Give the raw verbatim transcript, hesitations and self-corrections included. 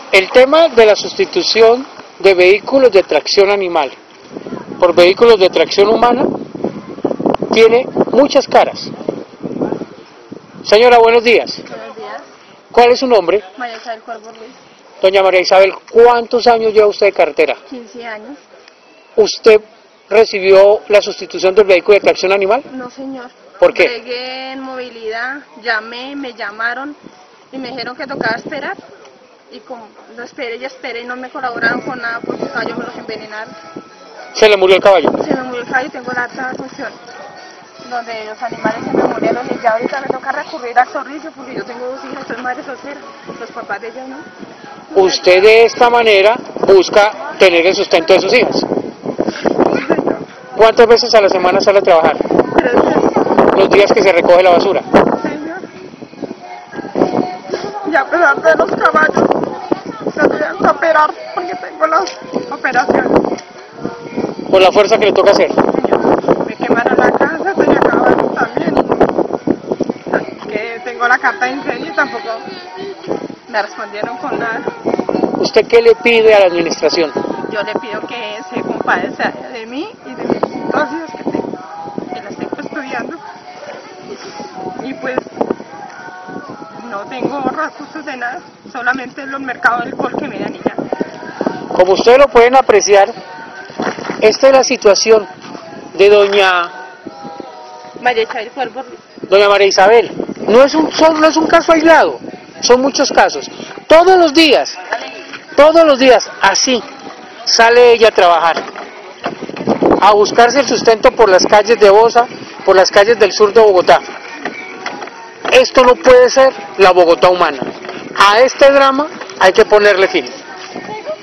El tema de la sustitución de vehículos de tracción animal por vehículos de tracción humana tiene muchas caras. Señora, buenos días. Buenos días. ¿Cuál es su nombre? María Isabel Cuervo Ruiz. Doña María Isabel, ¿cuántos años lleva usted de carretera? quince años. ¿Usted recibió la sustitución del vehículo de tracción animal? No, señor. ¿Por qué? Llegué en movilidad, llamé, me llamaron y me dijeron que tocaba esperar. Y como lo esperé y esperé y no me colaboraron con nada porque el caballo me los envenenaron. ¿Se le murió el caballo? Se me murió el caballo y tengo la alta función, donde los animales se me murieron y ya ahorita me toca recurrir al servicio porque yo tengo dos hijas, soy madre soltera, los papás de ellas no. Usted de esta manera busca tener el sustento de sus hijas. ¿Cuántas veces a la semana sale a trabajar? Tres veces. Los días que se recoge la basura. Señor. Y a pesar de los caballos, se tuvieron que operar porque tengo las operaciones. Por la fuerza que le toca hacer. Señor, me quemaron la casa, se me acabaron también. Que tengo la carta de incendio y tampoco me respondieron con nada. ¿Usted qué le pide a la administración? Yo le pido que se compadezca de mí y de mis dos hijas que tengo, que las tengo estudiando. Y pues no tengo recursos de nada, solamente los mercados del alcohol que me dan y ya. Como ustedes lo pueden apreciar, esta es la situación de doña María Isabel Cuervo Ruiz. doña María Isabel. No es un solo, no es un caso aislado, son muchos casos. Todos los días, todos los días, así sale ella a trabajar, a buscarse el sustento por las calles de Bosa, por las calles del sur de Bogotá. Esto no puede ser la Bogotá humana. A este drama hay que ponerle fin.